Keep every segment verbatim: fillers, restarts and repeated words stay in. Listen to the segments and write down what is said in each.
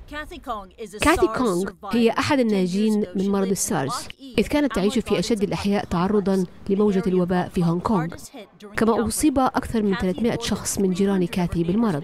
كاثي كونغ هي أحد الناجين من مرض السارس، إذ كانت تعيش في أشد الأحياء تعرضاً لموجة الوباء في هونغ كونغ. كما أصيب أكثر من ثلاثمائة شخص من جيران كاثي بالمرض.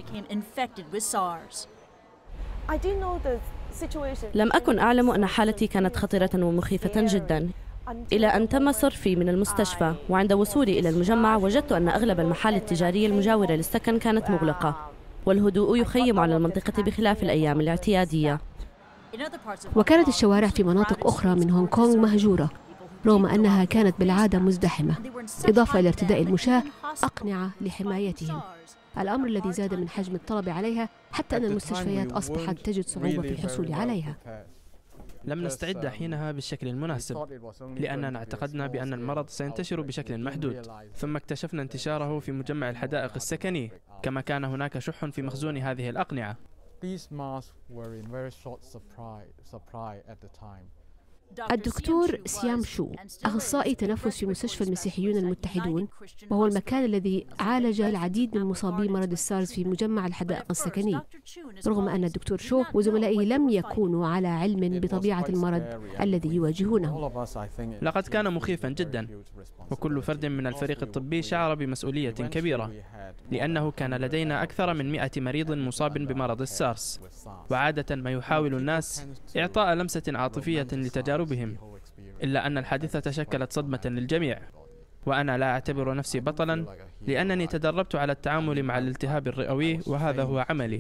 لم أكن أعلم أن حالتي كانت خطيرة ومخيفة جداً، إلى أن تم صرفي من المستشفى، وعند وصولي إلى المجمع وجدت أن أغلب المحال التجارية المجاورة للسكن كانت مغلقة، والهدوء يخيم على المنطقة بخلاف الأيام الاعتيادية. وكانت الشوارع في مناطق أخرى من هونغ كونغ مهجورة رغم أنها كانت بالعادة مزدحمة، إضافة إلى ارتداء المشاة أقنعة لحمايتهم، الأمر الذي زاد من حجم الطلب عليها حتى أن المستشفيات أصبحت تجد صعوبة في الحصول عليها. لم نستعد حينها بالشكل المناسب، لأننا اعتقدنا بأن المرض سينتشر بشكل محدود، ثم اكتشفنا انتشاره في مجمع الحدائق السكني، كما كان هناك شح في مخزون هذه الأقنعة. الدكتور سيام شو، أخصائي تنفس في مستشفى المسيحيون المتحدون، وهو المكان الذي عالج العديد من مصابي مرض السارس في مجمع الحدائق السكني، رغم أن الدكتور شو وزملائه لم يكونوا على علم بطبيعة المرض الذي يواجهونه. لقد كان مخيفا جدا، وكل فرد من الفريق الطبي شعر بمسؤولية كبيرة، لأنه كان لدينا أكثر من مئة مريض مصاب بمرض السارس، وعادة ما يحاول الناس إعطاء لمسة عاطفية لتجاربهم، إلا أن الحادثة شكلت صدمة للجميع. وأنا لا أعتبر نفسي بطلا، لأنني تدربت على التعامل مع الالتهاب الرئوي، وهذا هو عملي.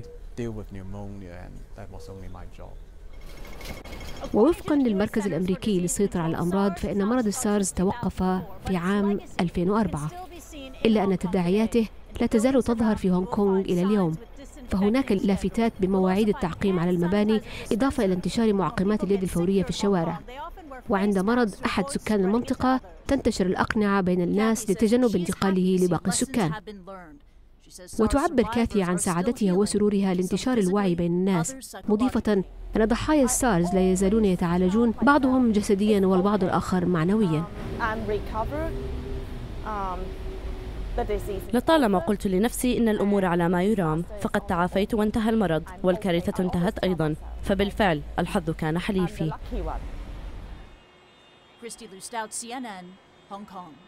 ووفقا للمركز الأمريكي للسيطرة على الأمراض، فإن مرض السارس توقف في عام ألفين وأربعة، إلا أن تداعياته لا تزال تظهر في هونغ كونغ إلى اليوم، فهناك لافتات بمواعيد التعقيم على المباني، إضافة إلى انتشار معقمات اليد الفورية في الشوارع. وعند مرض أحد سكان المنطقة تنتشر الأقنعة بين الناس لتجنب انتقاله لباقي السكان. وتعبر كاثي عن سعادتها وسرورها لانتشار الوعي بين الناس، مضيفة أن ضحايا السارس لا يزالون يتعالجون، بعضهم جسديا والبعض الآخر معنويا. لطالما قلت لنفسي إن الأمور على ما يرام، فقد تعافيت وانتهى المرض، والكارثة انتهت أيضا، فبالفعل الحظ كان حليفي.